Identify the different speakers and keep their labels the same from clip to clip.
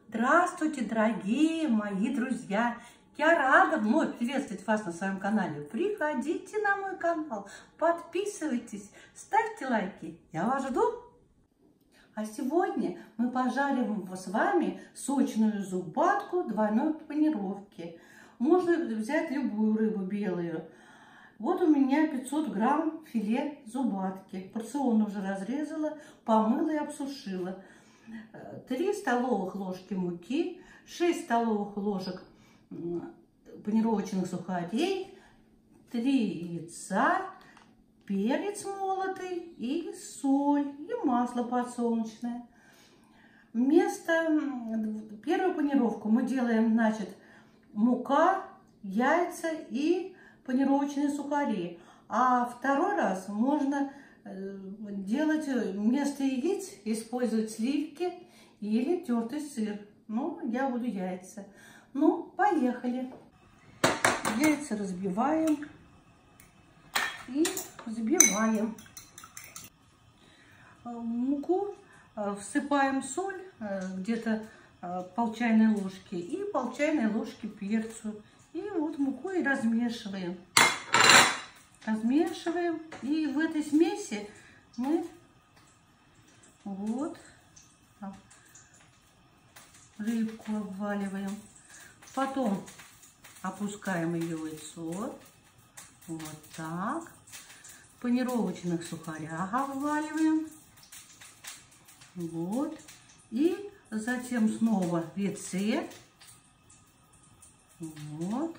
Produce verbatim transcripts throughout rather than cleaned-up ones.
Speaker 1: Здравствуйте, дорогие мои друзья! Я рада вновь приветствовать вас на своем канале. Приходите на мой канал, подписывайтесь, ставьте лайки. Я вас жду. А сегодня мы пожарим с вами сочную зубатку двойной панировки. Можно взять любую рыбу белую. Вот у меня пятьсот грамм филе зубатки. Порционно уже разрезала, помыла и обсушила. три столовых ложки муки, шесть столовых ложек панировочных сухарей, три яйца, перец молотый и соль, и масло подсолнечное. Вместо первую панировку мы делаем, значит, мука, яйца и панировочные сухари. А второй раз можно делать вместо яиц, использовать сливки или тертый сыр. Ну, я буду яйца. Ну, поехали. Яйца разбиваем и взбиваем. Муку всыпаем соль, где-то пол чайной ложки, и пол чайной ложки перцу. И вот муку и размешиваем. Размешиваем. И в этой смеси мы вот рыбку обваливаем. Потом опускаем ее в яйцо. Вот так. В панировочных сухарях обваливаем. Вот. И затем снова в яйце. Вот.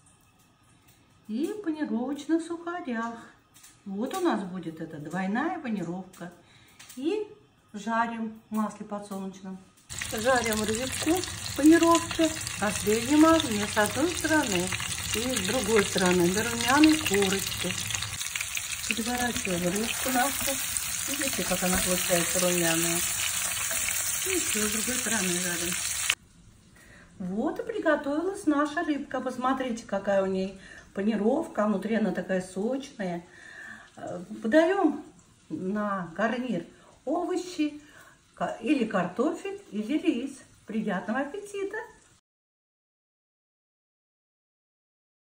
Speaker 1: И в панировочных сухарях. Вот у нас будет эта двойная панировка. И жарим в масле подсолнечном. Жарим рыбку в панировке на среднем огне с одной стороны и с другой стороны до румяной корочки. Переворачиваем рыбку нашу. Видите, как она получается румяная. И еще с другой стороны жарим. Вот и приготовилась наша рыбка. Посмотрите, какая у нее панировка. Внутри она такая сочная. Подаем на гарнир овощи или картофель, или рис. Приятного аппетита!